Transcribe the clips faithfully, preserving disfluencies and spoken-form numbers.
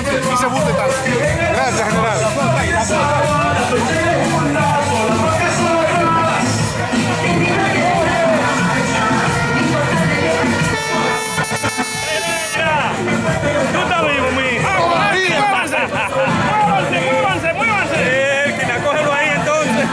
tanto y se burle tanto. Gracias, general. ¡Tú estás vivo, mi hijo! ¡Muévanse! ¡Muévanse, muévanse! Eh, que la cógelo ahí entonces.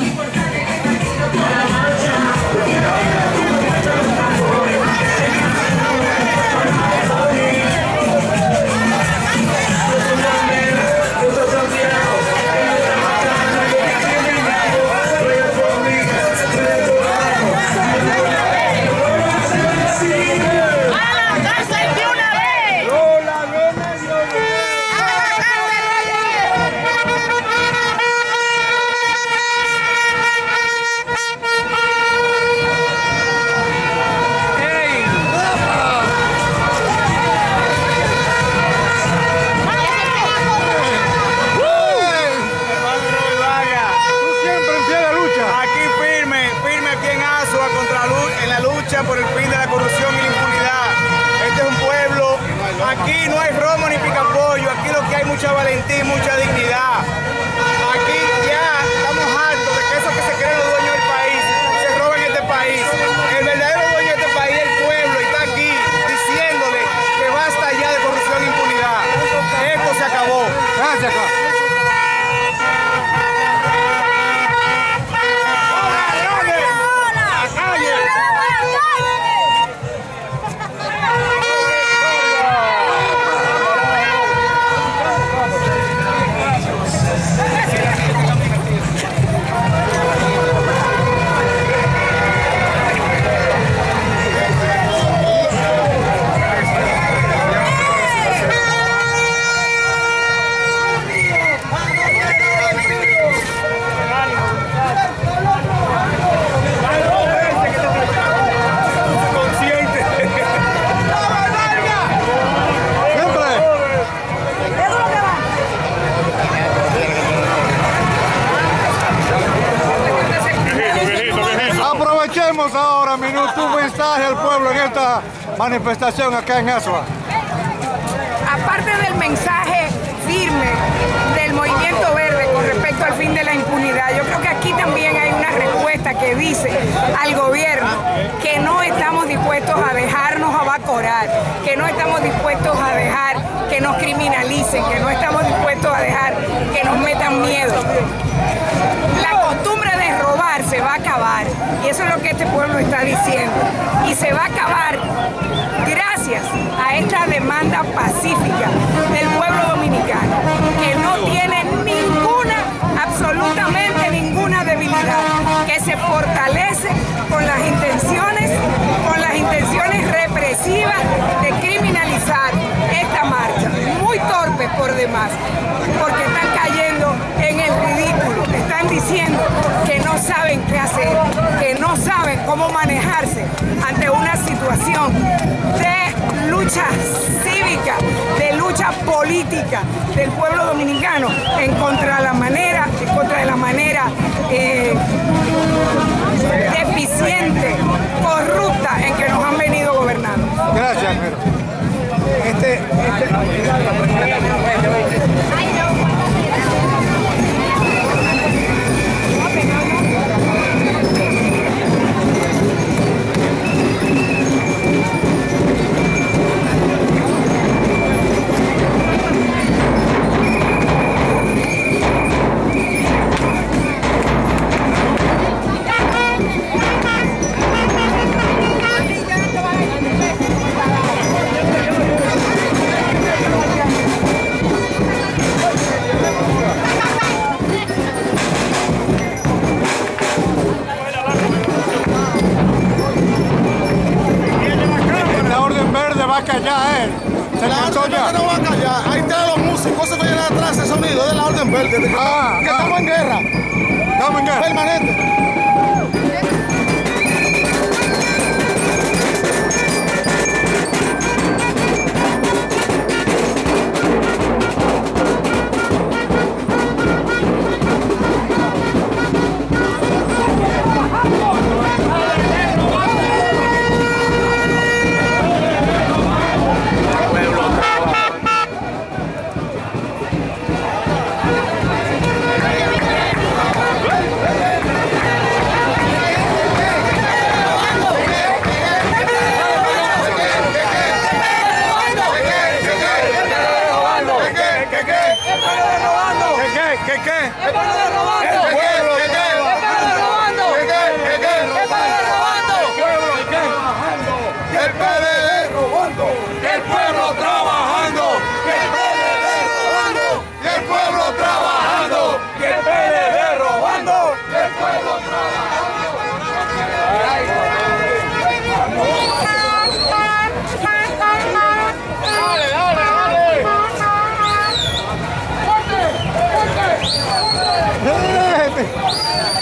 Por el fin de la corrupción y la impunidad. Este es un pueblo, aquí no hay romo ni picapollo, aquí lo que hay mucha valentía y mucha dignidad. Aquí ya estamos hartos de que esos que se creen los dueños del país se roben este país. El verdadero dueño de este país es el pueblo y está aquí diciéndole que basta ya de corrupción e impunidad. Esto se acabó. Gracias, Aprovechemos ahora, Minú, tu mensaje al pueblo en esta manifestación acá en Asua. Aparte del mensaje firme del Movimiento Verde con respecto al fin de la impunidad, yo creo que aquí también hay una respuesta que dice al gobierno que no estamos dispuestos a dejarnos abacorar, que no estamos dispuestos a dejar que nos criminalicen, que no estamos dispuestos a dejar que nos metan miedo. La costumbre de robar se va a acabar y eso es lo que este pueblo está diciendo, y se va a acabar gracias a esta demanda pacífica del pueblo dominicano, que no tiene ninguna, absolutamente ninguna debilidad, que se fortalece con las intenciones, con las intenciones represivas de criminalizar esta marcha, muy torpes por demás, porque están cayendo en el ridículo, están diciendo que no saben qué hacer, que no saben cómo manejarse ante una situación de lucha cívica, de lucha política del pueblo dominicano en contra de la manera, en contra de la manera eh, deficiente, corrupta en que nos han venido gobernando. Gracias, pero este, este... va a callar él. Se cansó ya. No va a callar. Ahí están los músicos, se vayan atrás, ese sonido de la Orden Verde. Que, ah, que ah. estamos en guerra. Estamos en guerra. Permanente. del pueblo trabajando. Dale, dale, dale. ¡Fuerte, fuerte!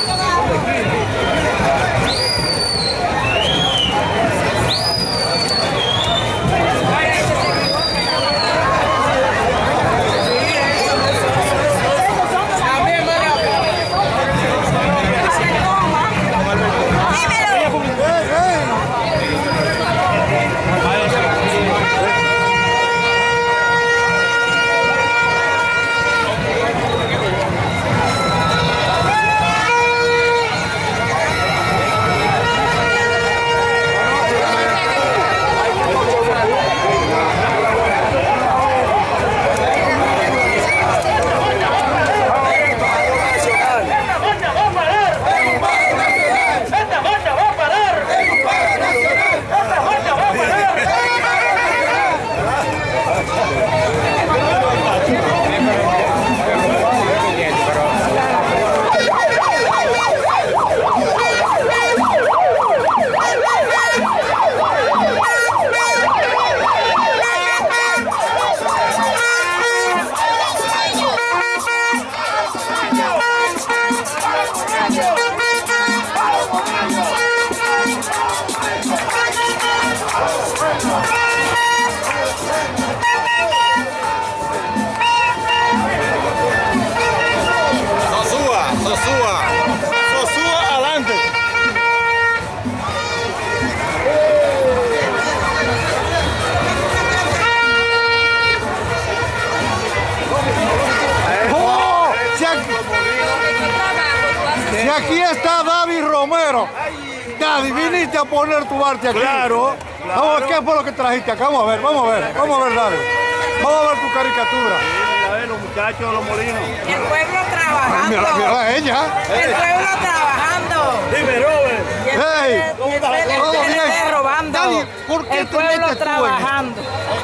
Y aquí está David Romero. David, viniste a poner tu arte aquí. Claro, claro. Vamos a ver, ¿qué fue lo que trajiste acá? Vamos a ver, vamos a ver, vamos a ver, David. Vamos a ver tu caricatura. Mira, eh, los muchachos de los molinos. El pueblo trabajando. Mira, mira a ella. El pueblo trabajando. Dime, Robert. Hey, todo bien. Robando. David, ¿por qué el te pueblo metes tú en trabajando.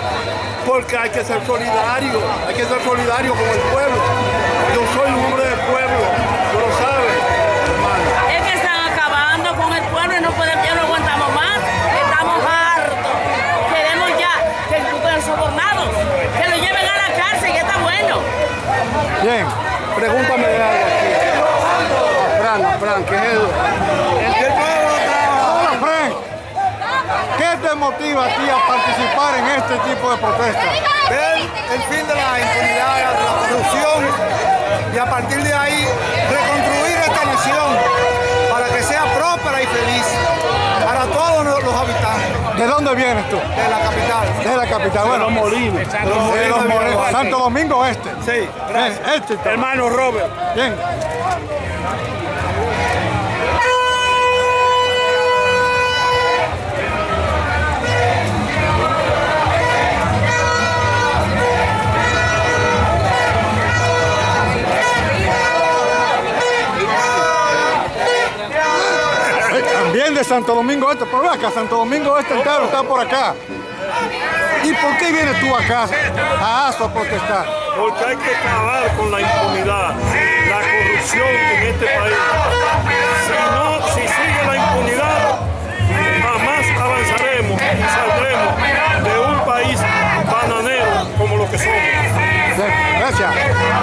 Porque hay que ser solidario. Hay que ser solidario con el pueblo. Yo soy un hombre del pueblo. Tú lo sabes, hermano. Es que están acabando con el pueblo y no podemos, ya no aguantamos más. Estamos hartos. Queremos ya que el sobornado, que lo lleven a la cárcel, que está bueno. Bien. Pregúntame de algo aquí. Fran, Fran, ¿qué es eso? El pueblo trabaja. Hola, Frank. ¿Qué te motiva a ti a participar en este tipo de protestas? Ver el fin de la impunidad, de la corrupción y a partir de ahí reconstruir esta nación para que sea próspera y feliz para todos los habitantes. ¿De dónde vienes tú? De la capital. De la capital. Bueno, de los Molinos. De los de los Molinos. Santo Domingo Este. Sí, gracias. Bien, este. Hermano Robert. Bien. También de Santo Domingo Este, pero ve acá, Santo Domingo Este entero está por acá. ¿Y por qué vienes tú acá a Aso a protestar? Porque hay que acabar con la impunidad, la corrupción en este país. Si no, si sigue la impunidad, jamás avanzaremos y saldremos de un país bananero como lo que somos. Bien, gracias.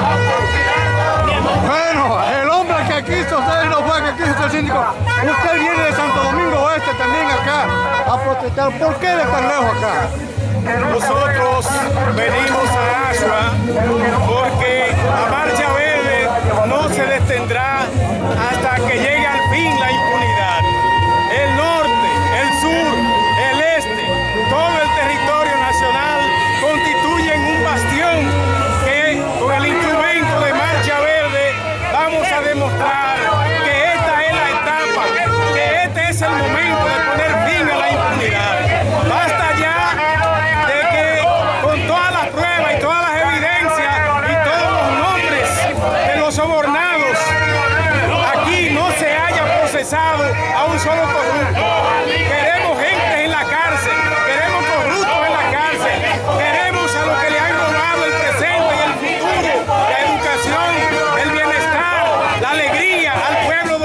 Bueno, el hombre que quiso ser no fue que quiso ser síndico. Usted viene de Santo Domingo Este también acá a protestar. ¿Por qué de tan lejos acá? Nosotros venimos a Asua porque la Marcha Verde no se detendrá hasta que llegue al fin la impunidad. El norte, el sur, el este, todo el territorio nacional constituyen un bastión que con el instrumento de Marcha Verde vamos a demostrar que esta es la etapa, que este es el momento de poner fin a la impunidad. Basta ya de que con todas las pruebas y todas las evidencias y todos los nombres de los sobornados, aquí no se haya procesado a un solo corrupto. Queremos gente en la cárcel, queremos corruptos en la cárcel, queremos a los que le han robado el presente y el futuro, la educación, el bienestar, la alegría al pueblo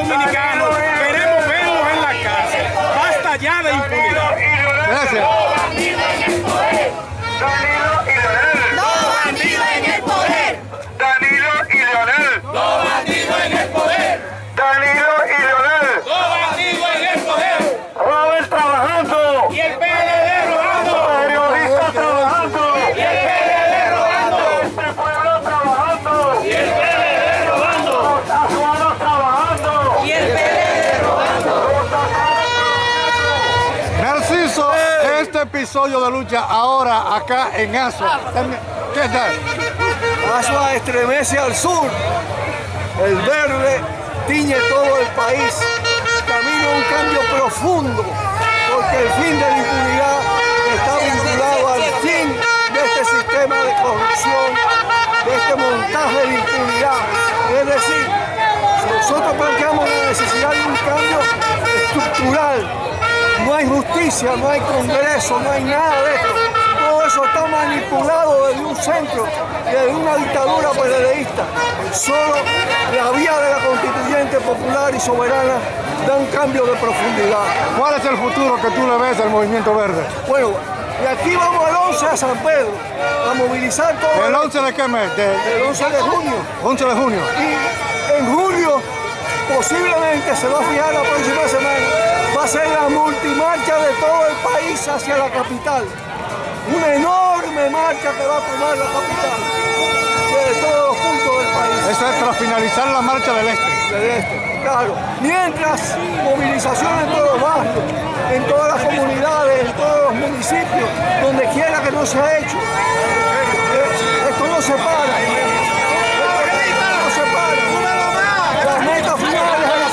episodio de lucha ahora acá en Asua. ¿Qué tal? Asua estremece al sur. El verde tiñe todo el país. Camino a un cambio profundo, porque el fin de la impunidad está vinculado al fin de este sistema de corrupción, de este montaje de impunidad. Es decir, nosotros planteamos la necesidad de un cambio estructural. No hay justicia, no hay congreso, no hay nada de esto. Todo eso está manipulado desde un centro, desde una dictadura PLDista. Solo la vía de la constituyente popular y soberana da un cambio de profundidad. ¿Cuál es el futuro que tú le ves al Movimiento Verde? Bueno, de aquí vamos al once a San Pedro, a movilizar todo. ¿El once de qué mes? De, el once de junio. once de junio. Y en julio posiblemente se va a fijar la próxima semana. Va a ser la multimarcha de todo el país hacia la capital. Una enorme marcha que va a tomar la capital de todos los puntos del país. Eso es para finalizar la marcha del este. Del este, claro. Mientras movilización en todos los barrios, en todas las comunidades, en todos los municipios, donde quiera que no se ha hecho. Esto no se para. Esto no se para. Las metas finales de la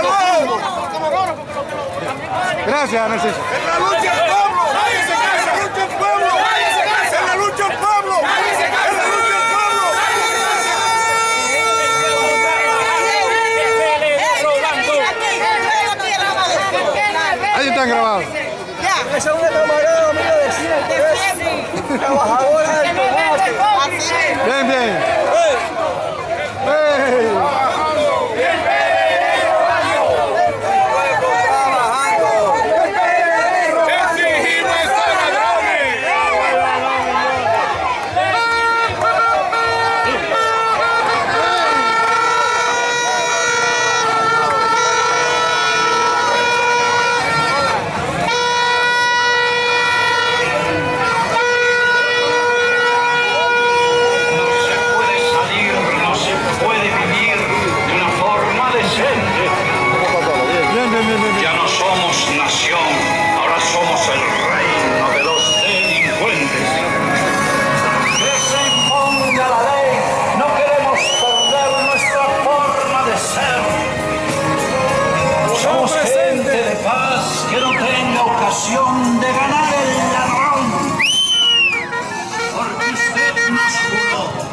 Gracias, Narciso. En la lucha el pueblo, nadie se cansa. En la lucha el pueblo, nadie se cansa. En la lucha el pueblo, nadie se cansa. En la lucha el pueblo, nadie se cansa. Ahí están grabados. Esa es una camarada mía de siempre, trabajadora del tomate. Bien, bien. Hey. Ya no somos nación, ahora somos el reino de los delincuentes. Que se imponga la ley, no queremos perder nuestra forma de ser. Somos gente de paz que no tenga ocasión de ganar el ladrón. Porque usted nos juró.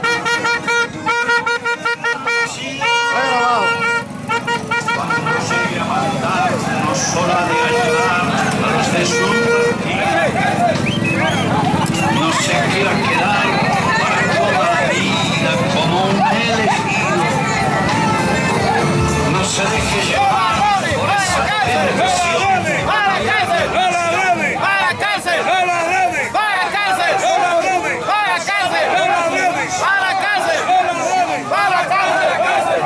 No solo ha de ayudar a los de su partido, no se quiera quedar para toda la vida como un elegido, no se deje llevar por esa tentación. ¡Para la cárcel! ¡Para la cárcel! ¡Para la cárcel! ¡Para la cárcel! ¡Para la cárcel! ¡Para la cárcel! ¡Para la cárcel!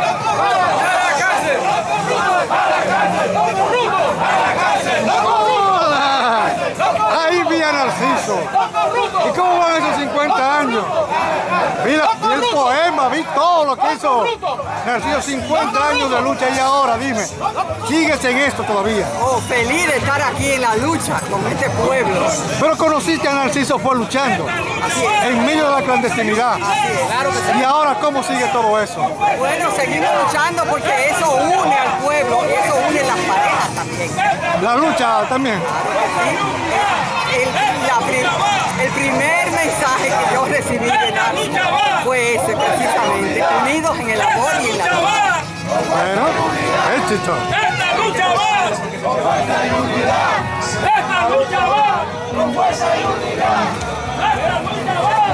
Ahí vi a Narciso. ¿Y cómo van esos cincuenta años? Vi, la, vi el poema, vi todo lo que hizo Narciso, cincuenta años de lucha y ahora, dime, ¿sigues en esto todavía? Oh, feliz de estar aquí en la lucha con este pueblo. Pero conociste a Narciso fue luchando, Así es. en medio de la clandestinidad. Así es, claro que sí. ¿Y ahora cómo sigue todo eso? Bueno, seguimos luchando porque eso une al pueblo y eso une las parejas también. La lucha también. El, la, el primer mensaje que yo recibí de Narciso fue ese, precisamente, unidos en el amor y en la lucha. Bueno, éxito. ¡Esta lucha va! ¡Esta lucha va! ¡Con fuerza y unidad! ¡Esta lucha va!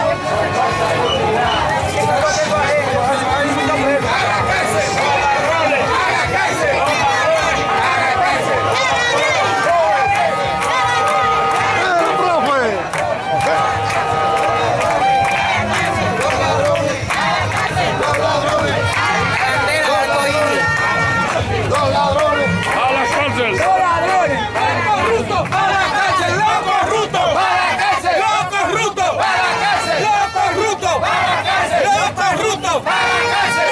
¡Para la cárcel!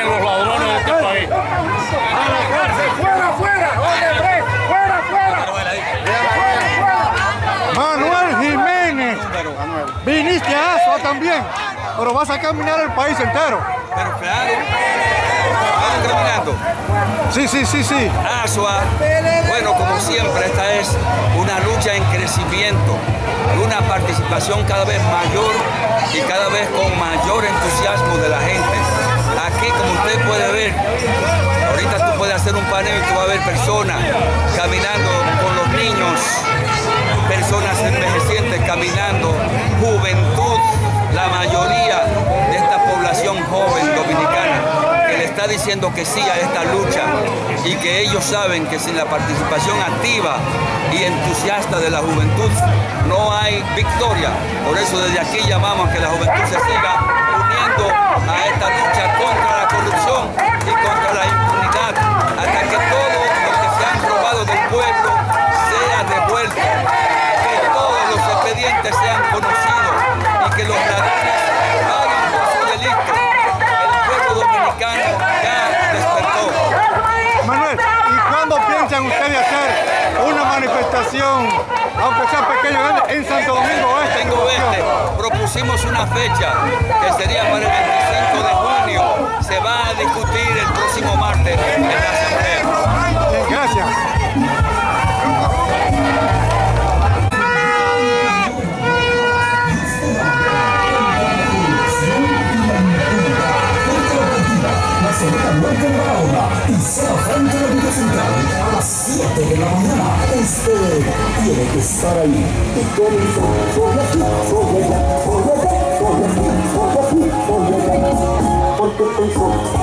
los ladrones de este país. ¡A la cárcel! ¡Fuera, fuera! ¡Odebrecht! ¡Fuera, fuera! Manuel Jiménez, viniste a Asua también, pero vas a caminar el país entero. Pero claro, vamos caminando. Sí, sí, sí, sí. Asua, bueno, como siempre, esta es una lucha en crecimiento, una participación cada vez mayor y cada vez con mayor entusiasmo de la gente. Aquí, como usted puede ver, ahorita tú puedes hacer un panel y tú vas a ver personas caminando con los niños, personas envejecientes caminando, juventud, la mayoría de esta población joven dominicana que le está diciendo que sí a esta lucha y que ellos saben que sin la participación activa y entusiasta de la juventud no hay victoria. Por eso desde aquí llamamos a que la juventud se siga uniendo a esta lucha contra la corrupción y contra la impunidad hasta que todo lo que se han robado del pueblo sea devuelto, que todos los expedientes sean conocidos y que los ladrones paguen por su delito. El pueblo dominicano ya despertó. Manuel, ¿y cuándo piensan ustedes hacer una manifestación, aunque sea pequeña, en Santo Domingo Oeste? Domingo Oeste, propusimos una fecha que sería para el veinticinco de junio. Se va a discutir el próximo martes en la Asamblea. Bien, gracias. Y zona franca de la Villa Central a las siete de la mañana. Usted tiene que estar ahí. Y comenzó por aquí, por allá, por allá, por aquí, por aquí, por allá. Porque